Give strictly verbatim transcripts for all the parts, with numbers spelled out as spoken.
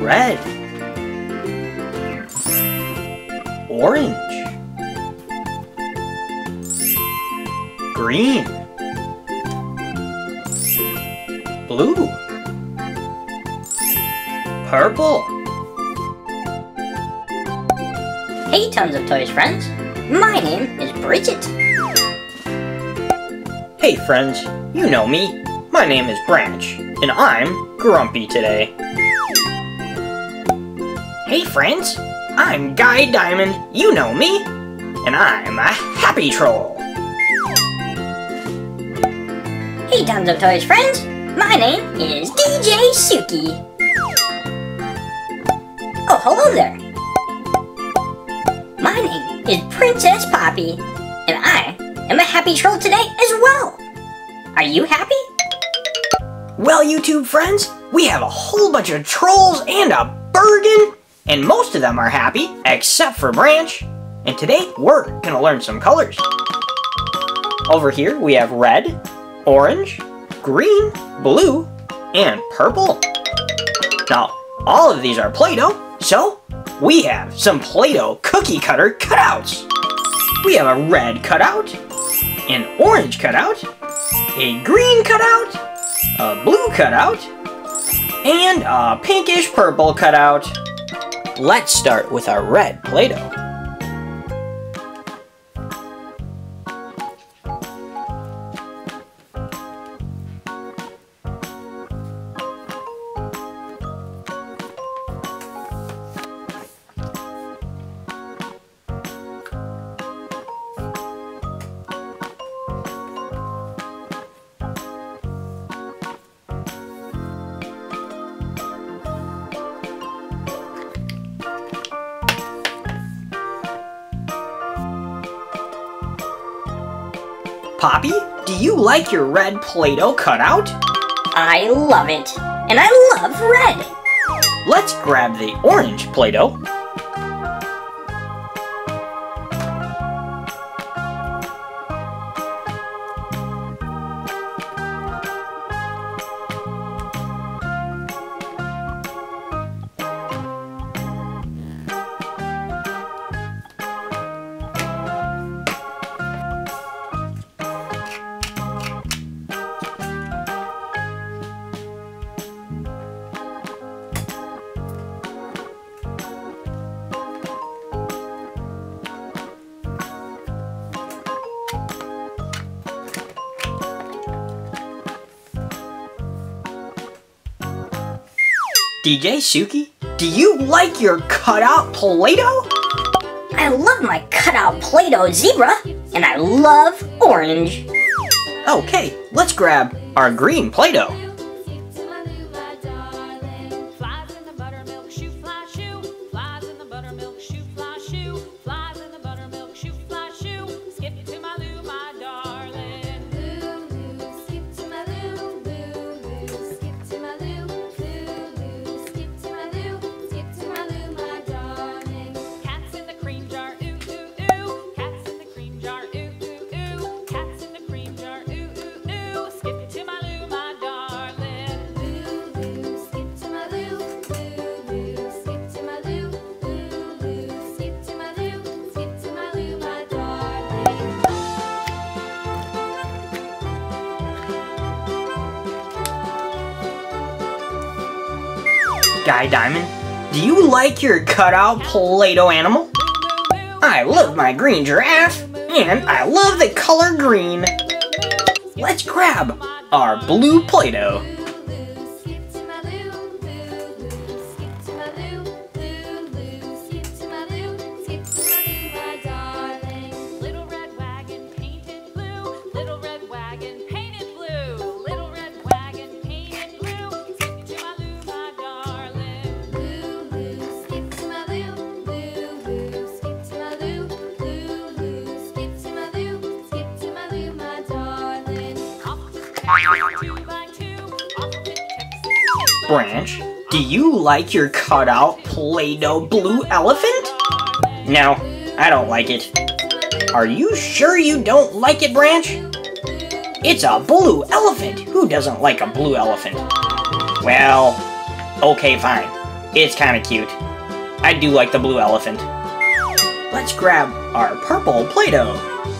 red, orange, green, blue, purple. Hey Tons of Toys friends, my name is Bridget. Hey friends, you know me. My name is Branch, and I'm grumpy today. Hey friends, I'm Guy Diamond, you know me, and I'm a happy troll. Hey Tons of Toys friends, my name is D J Suki. Oh, hello there. My name is Princess Poppy, and I am a happy troll today as well. Are you happy? Well, YouTube friends, we have a whole bunch of trolls and a Bergen, and most of them are happy, except for Branch. And today, we're gonna learn some colors. Over here, we have red, orange, green, blue, and purple. Now, all of these are Play-Doh, so we have some Play-Doh cookie cutter cutouts. We have a red cutout, an orange cutout, a green cutout, a blue cutout, and a pinkish purple cutout. Let's start with our red Play-Doh. Poppy, do you like your red Play-Doh cutout? I love it, and I love red. Let's grab the orange Play-Doh. D J Suki, do you like your cutout Play-Doh? I love my cutout Play-Doh zebra, and I love orange. Okay, let's grab our green Play-Doh. Guy Diamond, do you like your cutout Play-Doh animal? I love my green giraffe, and I love the color green. Let's grab our blue Play-Doh. Branch, do you like your cutout Play-Doh blue elephant? No, I don't like it. Are you sure you don't like it, Branch? It's a blue elephant. Who doesn't like a blue elephant? Well, okay, fine. It's kind of cute. I do like the blue elephant. Let's grab our purple Play-Doh.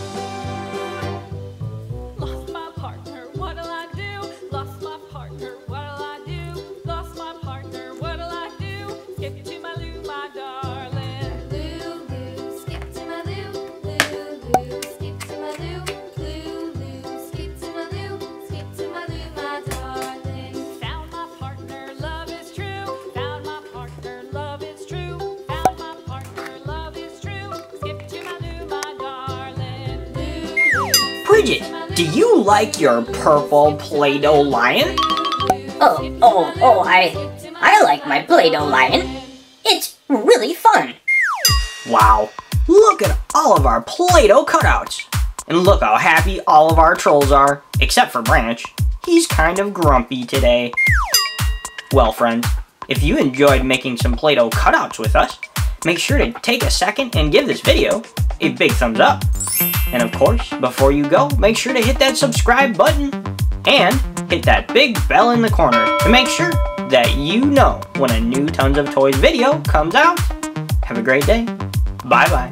Lost my partner, what'll I do? Lost my partner, what'll I do? Lost my partner, what'll I do? Skip to my Lou, my darling. Lou, Lou, skip to my Lou. Lou, Lou, skip to my Lou. Lou, Lou, skip to my Lou. Skip to my Lou, my darling. Found my partner, love is true. Found my partner, love is true. Found my partner, love is true. Skip to my Lou, my darling. Lou, Lou, Bridget, do you like your purple Play-Doh lion? Oh, oh, oh, I, I like my Play-Doh lion. It's really fun. Wow, look at all of our Play-Doh cutouts. And look how happy all of our trolls are, except for Branch. He's kind of grumpy today. Well, friends, if you enjoyed making some Play-Doh cutouts with us, make sure to take a second and give this video a big thumbs up. And of course, before you go, make sure to hit that subscribe button and hit that big bell in the corner to make sure that you know when a new Tons of Toys video comes out. Have a great day. Bye-bye.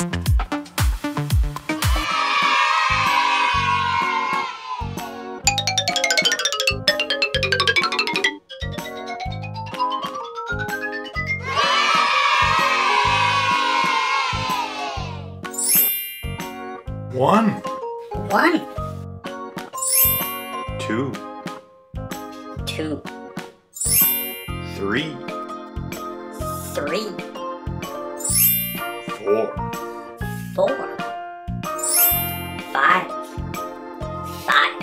One, One, two, two, three, three, four, four, five, five,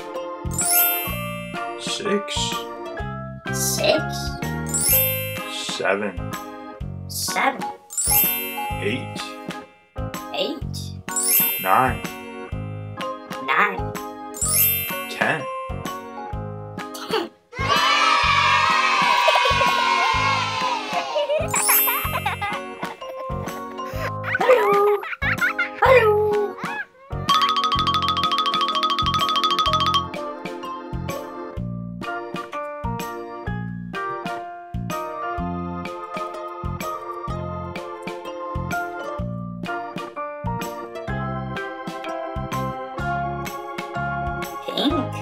six, six, seven, seven, eight, eight, nine, nine, ten. ten. Hello. Hello. Pink.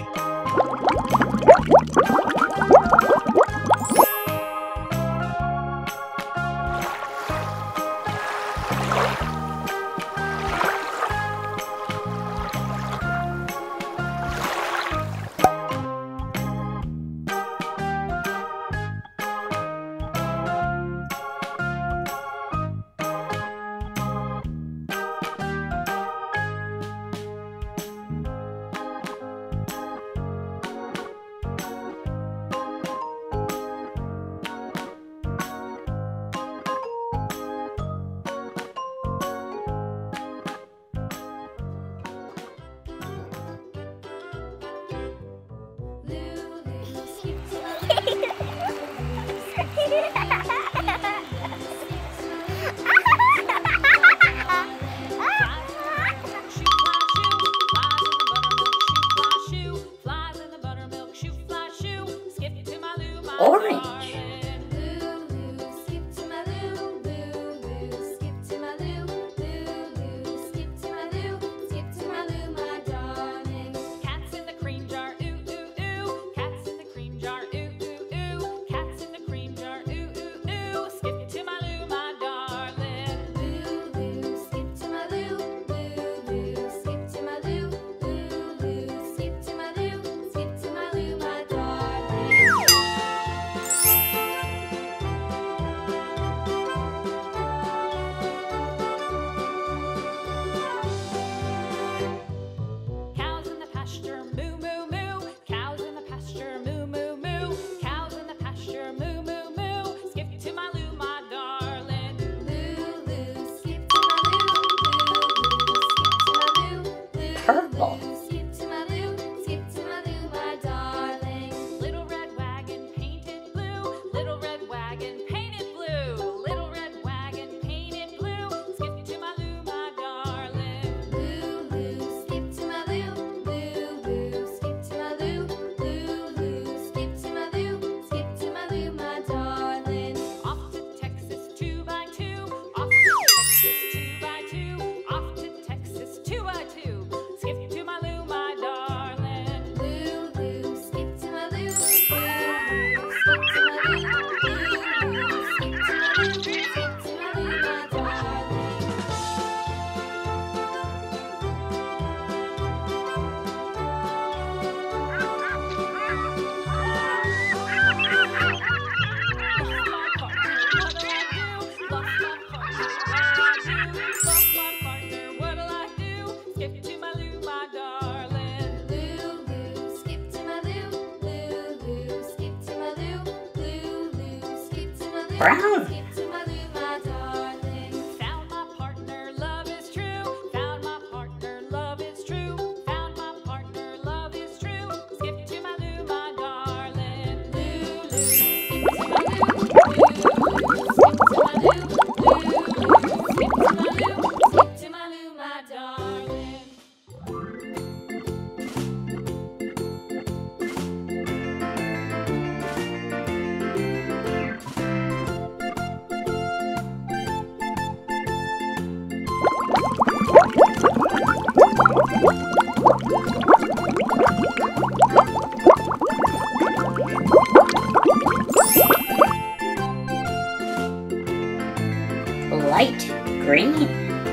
Brown. Skip to my Lou, my darling. Found my partner, love is true. Found my partner, love is true. Found my partner, love is true. Skip to my Lou, my darling. Lou, Lou. Skip to my Lou, Lou, Lou. Skip to my Lou, Lou, Lou. Skip to my Lou, skip to my Lou, my darling. Light green.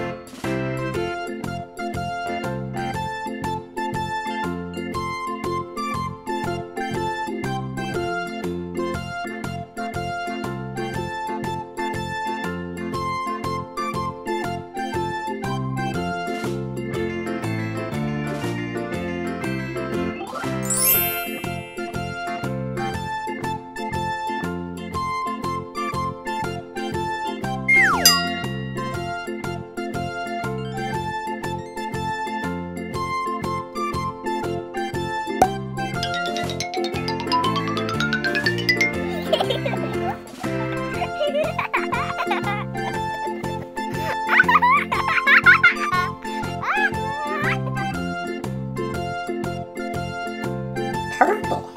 Purple.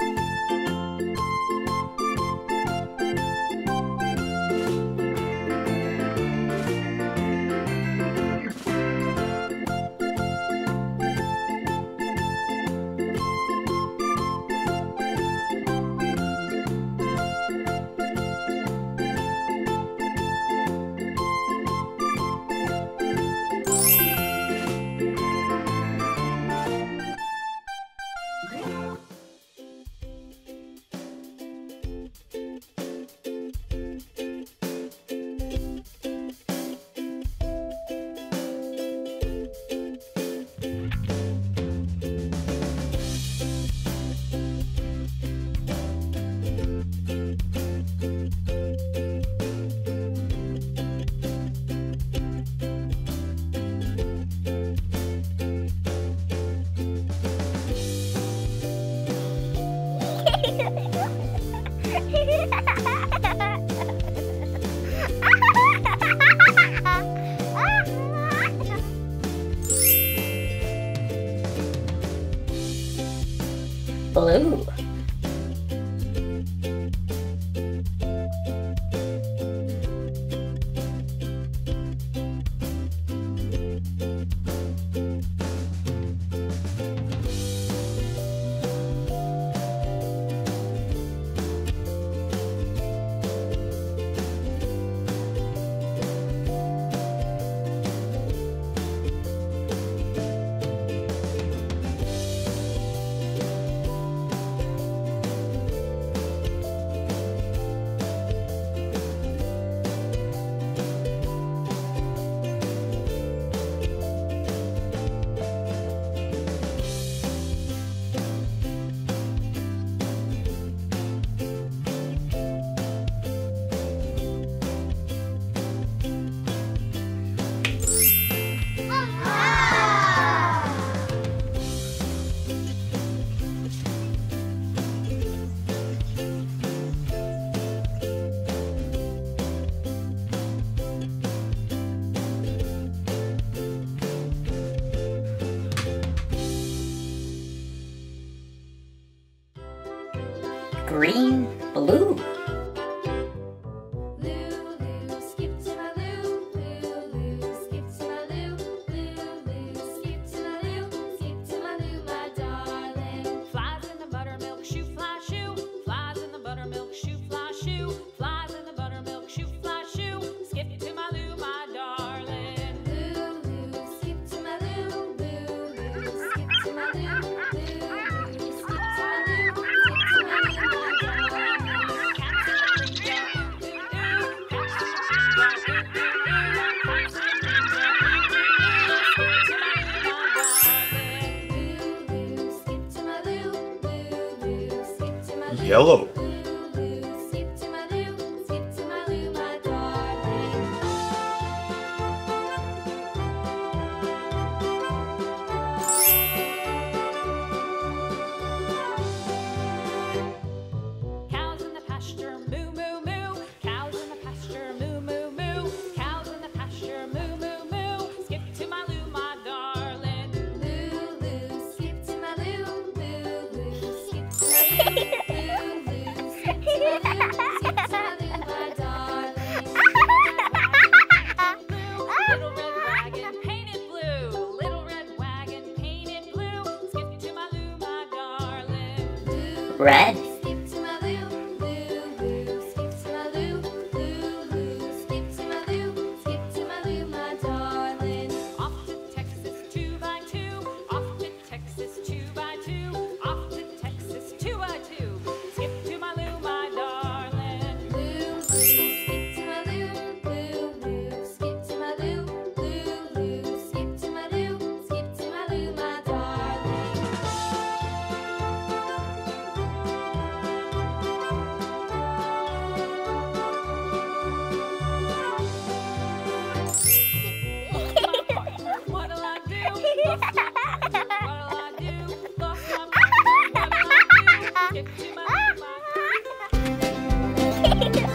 Blue. Green, blue. Lou, Lou, skip to my Lou, Lou, Lou, skip to my Lou, Lou, Lou, skip to my Lou, skip to my Lou, my darling. Flies in the buttermilk shoe fly shoe. Flies in the buttermilk shoe fly shoe. Flies in the buttermilk shoe fly shoe. Skip to my Lou, my darling. Lou, Lou, skip to my Lou, Lou, Lou, skip to my Lou, Lou, Lou, skip to my Lou, skip to my Lou, my darling. Cats in the tree yard, doo doo doo. Cats in the tree yard, doo doo doo. Cats in the tree yard, doo doo doo. Skip to my Lou, my darling. Lou, Lou, skip to my Lou, Lou, Lou, skip to my Lou. Yellow. Lou, Lou, skip to my Lou, skip to my Lou, Little red wagon painted blue. Little red wagon painted blue. Skip to my loo, my darling. Red. Skip to my loo, loo, loo. Skip to my loo, loo, loo. Skip to my loo, skip to my loo, my darling. Off to Texas two by two. Off to Texas two by two. Off to Texas two by two. Skip to my loo, my darling. Loo, loo. Skip to my loo, loo, loo. Skip to my loo, loo, loo. Skip to my loo, skip to my loo, my darling. What'll I do? Lost my partner. What'll I do? Lost my partner. What'll I do? Skip to my loo, my Bye.